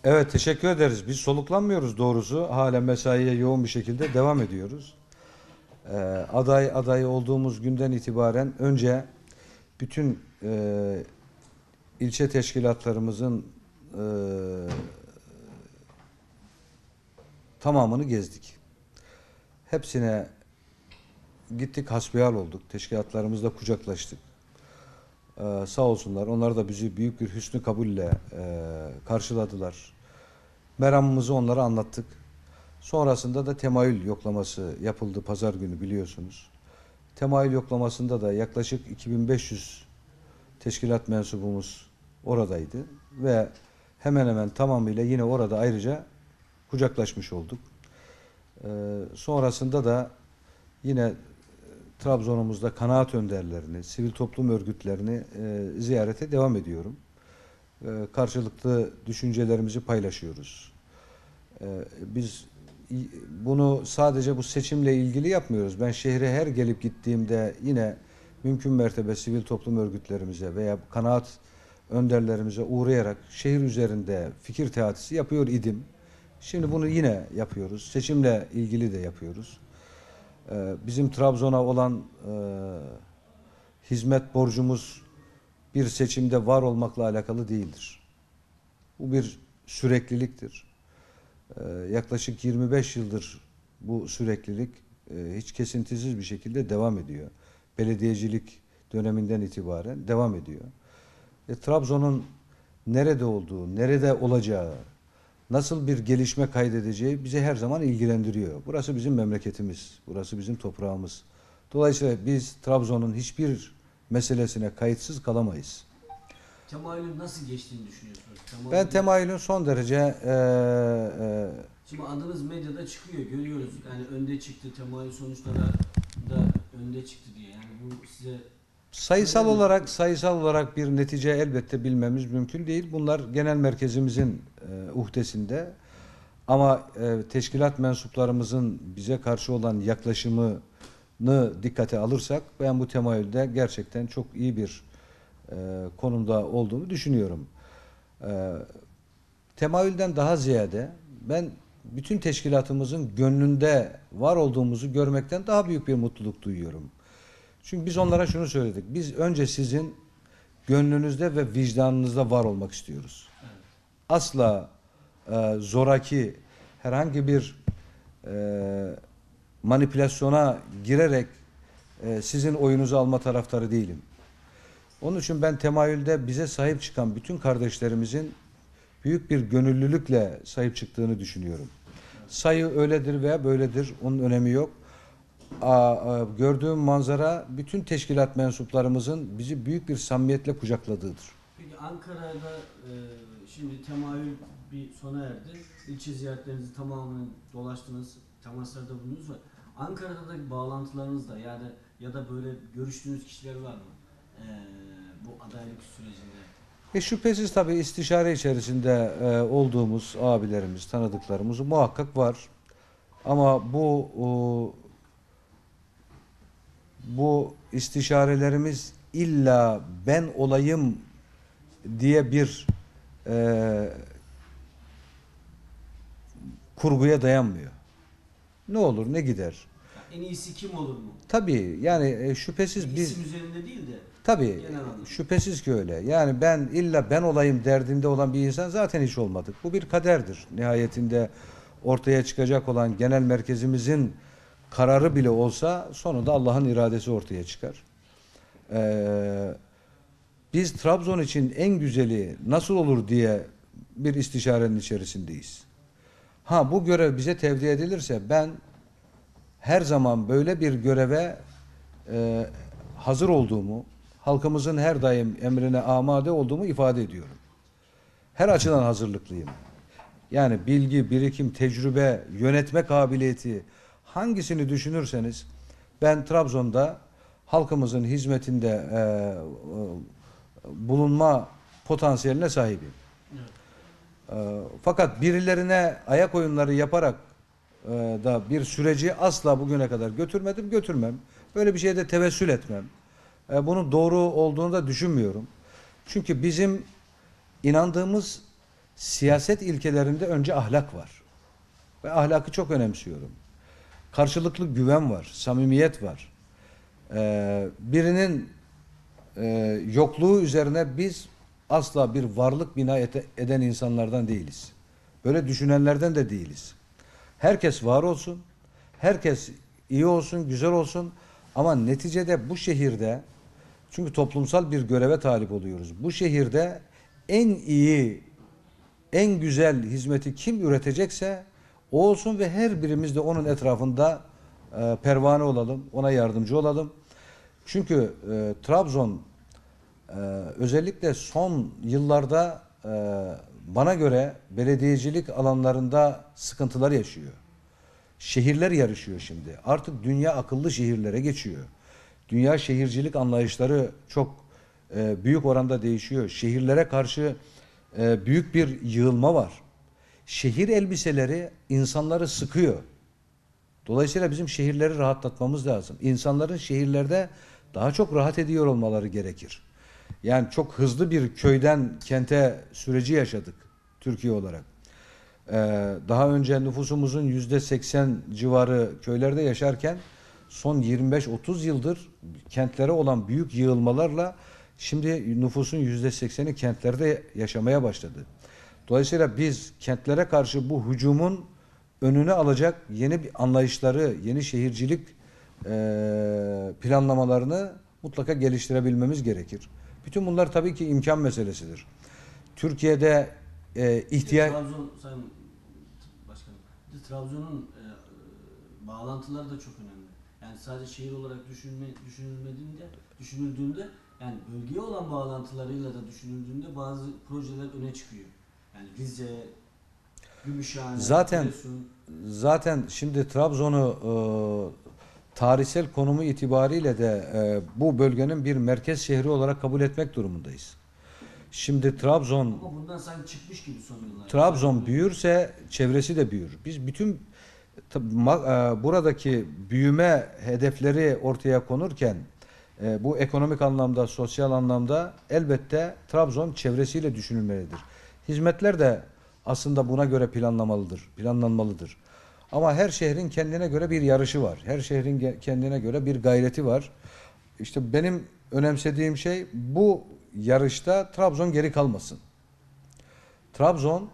Evet, teşekkür ederiz. Biz soluklanmıyoruz doğrusu. Halen mesaiye yoğun bir şekilde devam ediyoruz. Ee, aday olduğumuz günden itibaren önce bütün ilçe teşkilatlarımızın e, tamamını gezdik. Hepsine gittik, hasbihal olduk. Teşkilatlarımızla kucaklaştık. Sağ olsunlar. Onlar da bizi büyük bir hüsnü kabulle karşıladılar. Meramımızı onlara anlattık. Sonrasında da temayül yoklaması yapıldı pazar günü biliyorsunuz. Temayül yoklamasında da yaklaşık 2500 teşkilat mensubumuz oradaydı ve hemen hemen tamamıyla yine orada ayrıca kucaklaşmış olduk. Sonrasında da yine Trabzon'umuzda kanaat önderlerini, sivil toplum örgütlerini ziyarete devam ediyorum. Karşılıklı düşüncelerimizi paylaşıyoruz. Biz bunu sadece bu seçimle ilgili yapmıyoruz. Ben şehre her gelip gittiğimde yine mümkün mertebe sivil toplum örgütlerimize veya kanaat önderlerimize uğrayarak şehir üzerinde fikir teatisi yapıyor idim. Şimdi bunu yine yapıyoruz. Seçimle ilgili de yapıyoruz. Bizim Trabzon'a olan hizmet borcumuz bir seçimde var olmakla alakalı değildir. Bu bir sürekliliktir. Yaklaşık 25 yıldır bu süreklilik hiç kesintisiz bir şekilde devam ediyor. Belediyecilik döneminden itibaren devam ediyor. Trabzon'un nerede olduğu, nerede olacağı, nasıl bir gelişme kaydedeceği bizi her zaman ilgilendiriyor. Burası bizim memleketimiz, burası bizim toprağımız. Dolayısıyla biz Trabzon'un hiçbir meselesine kayıtsız kalamayız. Temayülün nasıl geçtiğini düşünüyorsunuz? Ben temayülün son derece Şimdi adınız medyada çıkıyor, görüyoruz. Yani önde çıktı, temayül sonuçları da önde çıktı diye. Yani bu size sayısal olarak bir netice elbette bilmemiz mümkün değil. Bunlar genel merkezimizin uhdesinde. Ama teşkilat mensuplarımızın bize karşı olan yaklaşımını dikkate alırsak ben bu temayülde gerçekten çok iyi bir konumda olduğunu düşünüyorum. E, Temayülden daha ziyade ben bütün teşkilatımızın gönlünde var olduğumuzu görmekten daha büyük bir mutluluk duyuyorum. Çünkü biz onlara şunu söyledik. Biz önce sizin gönlünüzde ve vicdanınızda var olmak istiyoruz. Asla zoraki herhangi bir manipülasyona girerek sizin oyunuzu alma taraftarı değilim. Onun için ben temayülde bize sahip çıkan bütün kardeşlerimizin büyük bir gönüllülükle sahip çıktığını düşünüyorum. Sayı öyledir veya böyledir, onun önemi yok. Gördüğüm manzara bütün teşkilat mensuplarımızın bizi büyük bir samimiyetle kucakladığıdır. peki Ankara'da şimdi temayül bir sona erdi. İlçe ziyaretlerinizi tamamını dolaştınız, temaslarda bulundunuz mu? Ankara'da bağlantılarınız da yani ya da böyle görüştüğünüz kişiler var mı? E, Bu adaylık sürecinde. Şüphesiz tabii istişare içerisinde olduğumuz abilerimiz, tanıdıklarımız muhakkak var. Ama bu istişarelerimiz illa ben olayım diye bir e, kurguya dayanmıyor. Ne olur ne gider. En iyisi kim olur mu? Tabii yani şüphesiz biz İsim üzerinde değil de tabii genel anlamda. şüphesiz ki öyle. Yani ben olayım derdinde olan bir insan zaten hiç olmadık. Bu bir kaderdir. Nihayetinde ortaya çıkacak olan genel merkezimizin kararı bile olsa sonunda Allah'ın iradesi ortaya çıkar. Ee, Biz Trabzon için en güzeli nasıl olur diye bir istişarenin içerisindeyiz. Bu görev bize tevdi edilirse ben her zaman böyle bir göreve e, hazır olduğumu, halkımızın her daim emrine amade olduğumu ifade ediyorum. Her açıdan hazırlıklıyım. Yani bilgi, birikim, tecrübe, yönetme kabiliyeti hangisini düşünürseniz ben Trabzon'da halkımızın hizmetinde bulunma potansiyeline sahibim. Evet. Fakat birilerine ayak oyunları yaparak da bir süreci asla bugüne kadar götürmedim, götürmem. Böyle bir şeye de tevessül etmem. Bunun doğru olduğunu da düşünmüyorum. Çünkü bizim inandığımız siyaset ilkelerinde önce ahlak var. Ve ahlakı çok önemsiyorum. Karşılıklı güven var, samimiyet var. Birinin yokluğu üzerine biz asla bir varlık bina eden insanlardan değiliz. Böyle düşünenlerden de değiliz. Herkes var olsun, herkes iyi olsun, güzel olsun ama neticede bu şehirde, çünkü toplumsal bir göreve talip oluyoruz. Bu şehirde en iyi, en güzel hizmeti kim üretecekse o olsun ve her birimiz de onun etrafında pervane olalım, ona yardımcı olalım. Çünkü Trabzon özellikle son yıllarda bana göre belediyecilik alanlarında sıkıntılar yaşıyor. Şehirler yarışıyor şimdi. Artık dünya akıllı şehirlere geçiyor. Dünya şehircilik anlayışları çok büyük oranda değişiyor. Şehirlere karşı büyük bir yığılma var. Şehir elbiseleri insanları sıkıyor. Dolayısıyla bizim şehirleri rahatlatmamız lazım. İnsanların şehirlerde daha çok rahat ediyor olmaları gerekir. Yani çok hızlı bir köyden kente süreci yaşadık Türkiye olarak. Daha önce nüfusumuzun %80 civarı köylerde yaşarken son 25-30 yıldır kentlere olan büyük yığılmalarla şimdi nüfusun %80'i kentlerde yaşamaya başladı. Dolayısıyla biz kentlere karşı bu hücumun önünü alacak yeni bir anlayışları, yeni şehircilik planlamalarını mutlaka geliştirebilmemiz gerekir. Bütün bunlar tabii ki imkan meselesidir. Türkiye'de ihtiyaç... Trabzon, Sayın Başkanım, Trabzon'un bağlantıları da çok önemli. Yani sadece şehir olarak düşünüldüğünde yani bölgeye olan bağlantılarıyla da düşünüldüğünde bazı projeler öne çıkıyor. Yani Rize, Gümüşhane, Zaten şimdi Trabzon'u tarihsel konumu itibariyle de bu bölgenin bir merkez şehri olarak kabul etmek durumundayız. Şimdi ama bundan sanki çıkmış gibi son yıllarda. Trabzon büyürse çevresi de büyür. Biz bütün buradaki büyüme hedefleri ortaya konurken bu ekonomik anlamda, sosyal anlamda elbette Trabzon çevresiyle düşünülmelidir. Hizmetler de aslında buna göre planlanmalıdır. Ama her şehrin kendine göre bir yarışı var. Her şehrin kendine göre bir gayreti var. İşte benim önemsediğim şey bu yarışta Trabzon geri kalmasın. Trabzon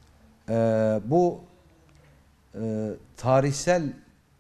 bu tarihsel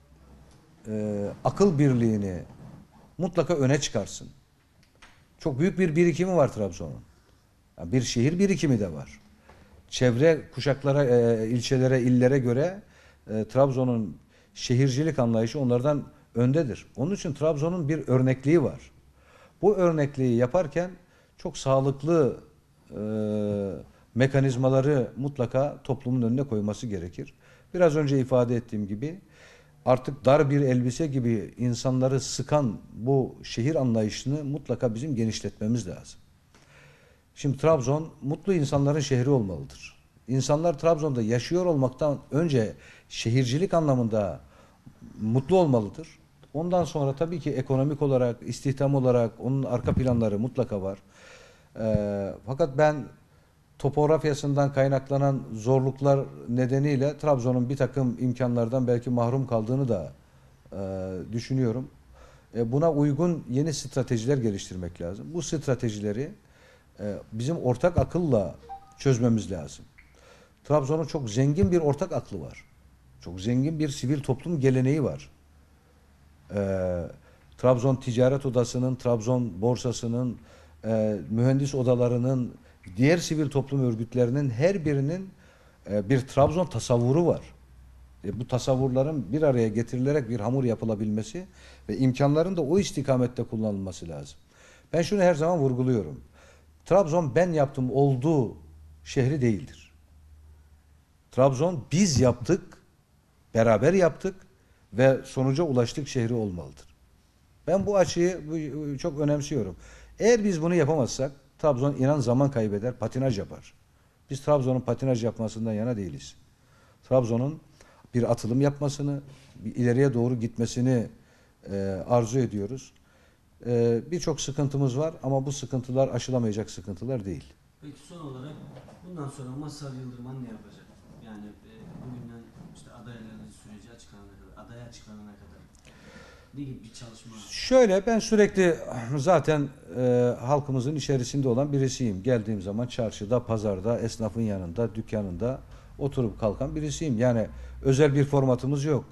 akıl birliğini mutlaka öne çıkarsın. Çok büyük bir birikimi var Trabzon'un. Yani bir şehir birikimi de var. Çevre kuşaklara, ilçelere, illere göre Trabzon'un şehircilik anlayışı onlardan öndedir. Onun için Trabzon'un bir örnekliği var. Bu örnekliği yaparken çok sağlıklı mekanizmaları mutlaka toplumun önüne koyması gerekir. Biraz önce ifade ettiğim gibi artık dar bir elbise gibi insanları sıkan bu şehir anlayışını mutlaka bizim genişletmemiz lazım. Şimdi Trabzon mutlu insanların şehri olmalıdır. İnsanlar Trabzon'da yaşıyor olmaktan önce şehircilik anlamında mutlu olmalıdır. Ondan sonra tabii ki ekonomik olarak, istihdam olarak onun arka planları mutlaka var. Fakat ben topografyasından kaynaklanan zorluklar nedeniyle Trabzon'un bir takım imkanlardan belki mahrum kaldığını da düşünüyorum. Buna uygun yeni stratejiler geliştirmek lazım. Bu stratejileri bizim ortak akılla çözmemiz lazım. Trabzon'un çok zengin bir ortak aklı var. Çok zengin bir sivil toplum geleneği var. Trabzon Ticaret Odası'nın, Trabzon Borsası'nın, mühendis odalarının, diğer sivil toplum örgütlerinin her birinin bir Trabzon tasavvuru var. Bu tasavvurların bir araya getirilerek bir hamur yapılabilmesi ve imkanların da o istikamette kullanılması lazım. Ben şunu her zaman vurguluyorum. Trabzon ben yaptım olduğu şehri değildir. Trabzon biz yaptık, beraber yaptık ve sonuca ulaştık şehri olmalıdır. Ben bu açıyı çok önemsiyorum. Eğer biz bunu yapamazsak Trabzon inan zaman kaybeder, patinaj yapar. Biz Trabzon'un patinaj yapmasından yana değiliz. Trabzon'un bir atılım yapmasını, bir ileriye doğru gitmesini arzu ediyoruz. Birçok sıkıntımız var ama bu sıkıntılar aşılamayacak sıkıntılar değil. Peki son olarak bundan sonra Mazhar Yıldırman ne yapacak? Yani bugünden işte adayların süreci açıklanana kadar, adaya açıklanana kadar ne gibi bir çalışma? Şöyle, ben sürekli zaten halkımızın içerisinde olan birisiyim. Geldiğim zaman çarşıda, pazarda, esnafın yanında, dükkanında oturup kalkan birisiyim. Yani özel bir formatımız yok.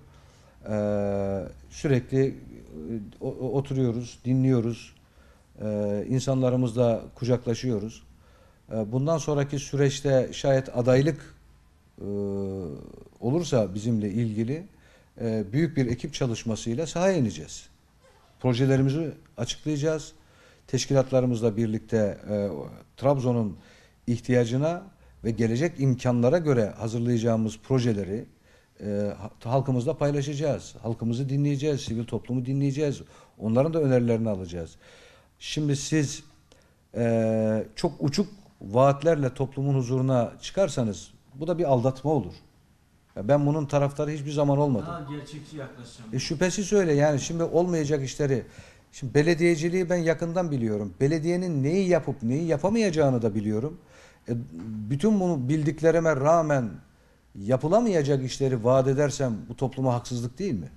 Sürekli oturuyoruz, dinliyoruz. İnsanlarımızla kucaklaşıyoruz. Bundan sonraki süreçte şayet adaylık e, olursa bizimle ilgili büyük bir ekip çalışmasıyla sahaya ineceğiz. Projelerimizi açıklayacağız. Teşkilatlarımızla birlikte Trabzon'un ihtiyacına ve gelecek imkanlara göre hazırlayacağımız projeleri halkımızla paylaşacağız. Halkımızı dinleyeceğiz, sivil toplumu dinleyeceğiz. Onların da önerilerini alacağız. Şimdi siz çok uçuk vaatlerle toplumun huzuruna çıkarsanız bu da bir aldatma olur. Ya ben bunun taraftarı hiçbir zaman olmadım. Daha gerçekçi yaklaşacağım. Şüphesiz öyle. Yani şimdi olmayacak işleri, şimdi belediyeciliği ben yakından biliyorum. Belediyenin neyi yapıp neyi yapamayacağını da biliyorum. Bütün bunu bildiklerime rağmen yapılamayacak işleri vaat edersem bu topluma haksızlık değil mi?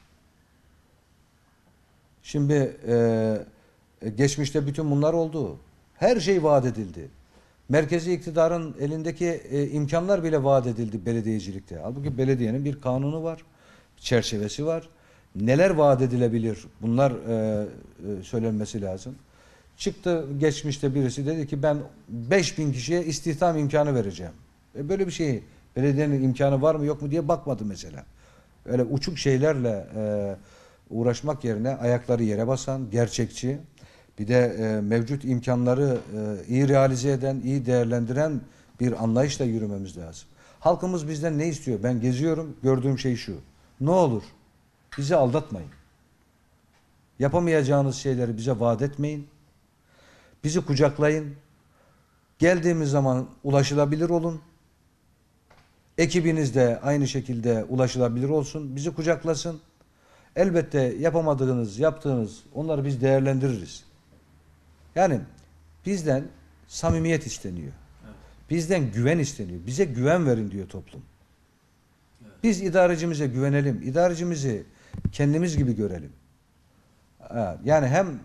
Şimdi geçmişte bütün bunlar oldu. Her şey vaat edildi. Merkezi iktidarın elindeki imkanlar bile vaat edildi belediyecilikte. Halbuki belediyenin bir kanunu var, bir çerçevesi var. Neler vaat edilebilir? Bunlar söylenmesi lazım. Çıktı geçmişte birisi dedi ki ben 5.000 kişiye istihdam imkanı vereceğim. Böyle bir şey belediyenin imkanı var mı yok mu diye bakmadı mesela. Öyle uçuk şeylerle uğraşmak yerine ayakları yere basan, gerçekçi, bir de mevcut imkanları iyi realize eden, iyi değerlendiren bir anlayışla yürümemiz lazım. Halkımız bizden ne istiyor? Ben geziyorum, gördüğüm şey şu. Ne olur bizi aldatmayın. Yapamayacağınız şeyleri bize vaat etmeyin. Bizi kucaklayın. Geldiğimiz zaman ulaşılabilir olun. Ekibiniz de aynı şekilde ulaşılabilir olsun. Bizi kucaklasın. Elbette yapamadığınız, yaptığınız onları biz değerlendiririz. Yani bizden samimiyet isteniyor. Evet. Bizden güven isteniyor. Bize güven verin diyor toplum. Evet. Biz idarecimize güvenelim. İdarecimizi kendimiz gibi görelim. Yani hem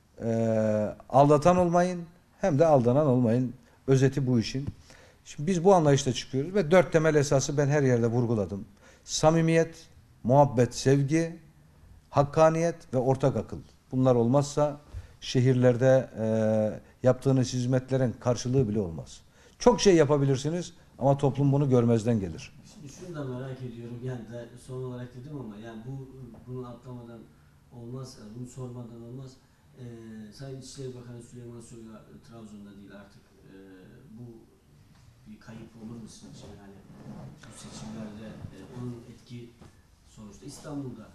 aldatan olmayın hem de aldanan olmayın. Özeti bu işin. Şimdi biz bu anlayışla çıkıyoruz ve 4 temel esası ben her yerde vurguladım. Samimiyet, muhabbet, sevgi, hakkaniyet ve ortak akıl. Bunlar olmazsa şehirlerde yaptığınız hizmetlerin karşılığı bile olmaz. Çok şey yapabilirsiniz ama toplum bunu görmezden gelir. Şimdi şunu da merak ediyorum, yani de son olarak dedim ama yani bunu atlamadan olmaz, bunu sormadan olmaz. Sayın İçişleri Bakanı Süleyman Soylu Trabzon'da değil artık. Bu bir kayıp olur mu sizin için? Yani bu seçimlerde onun etki sonuçta İstanbul'da.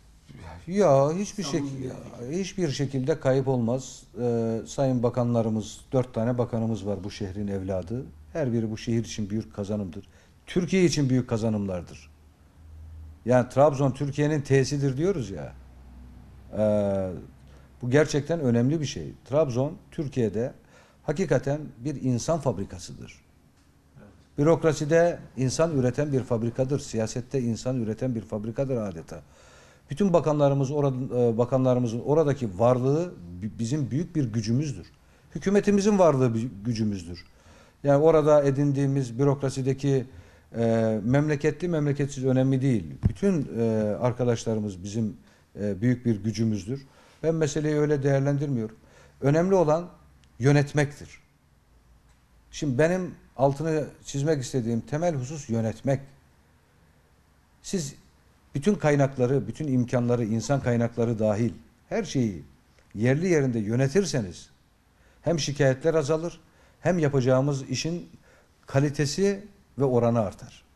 Ya hiçbir şekilde kayıp olmaz. Sayın bakanlarımız, 4 tane bakanımız var bu şehrin evladı. Her biri bu şehir için büyük kazanımdır. Türkiye için büyük kazanımlardır. Yani Trabzon Türkiye'nin T'sidir diyoruz ya. Bu gerçekten önemli bir şey. Trabzon Türkiye'de hakikaten bir insan fabrikasıdır. Evet. Bürokraside insan üreten bir fabrikadır. Siyasette insan üreten bir fabrikadır adeta. Bütün bakanlarımızın oradaki varlığı bizim büyük bir gücümüzdür. Hükümetimizin varlığı bir gücümüzdür. Yani orada edindiğimiz bürokrasideki memleketli memleketsiz önemli değil. Bütün arkadaşlarımız bizim büyük bir gücümüzdür. Ben meseleyi öyle değerlendirmiyorum. Önemli olan yönetmektir. Şimdi benim altını çizmek istediğim temel husus yönetmek. Siz bütün kaynakları, bütün imkanları, insan kaynakları dahil her şeyi yerli yerinde yönetirseniz hem şikayetler azalır hem yapacağımız işin kalitesi ve oranı artar.